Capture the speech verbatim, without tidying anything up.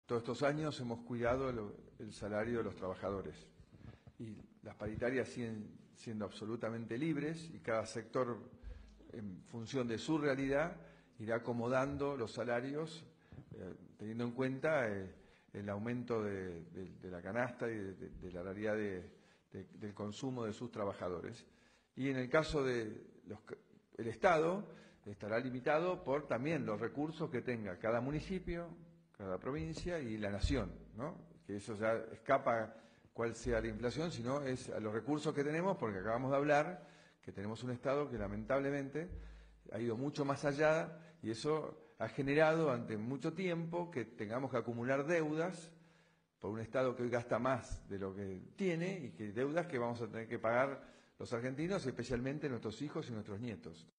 Todos estos años hemos cuidado el, el salario de los trabajadores y las paritarias siguen siendo absolutamente libres y cada sector, en función de su realidad, irá acomodando los salarios eh, teniendo en cuenta eh, el aumento de, de, de la canasta y de, de, de la realidad de, de, del consumo de sus trabajadores. Y en el caso de los, el Estado estará limitado por también los recursos que tenga cada municipio, cada provincia y la nación, ¿no? Que eso ya escapa cuál sea la inflación, sino es a los recursos que tenemos, porque acabamos de hablar que tenemos un Estado que lamentablemente ha ido mucho más allá y eso ha generado durante mucho tiempo que tengamos que acumular deudas por un Estado que hoy gasta más de lo que tiene y que deudas que vamos a tener que pagar los argentinos y especialmente nuestros hijos y nuestros nietos.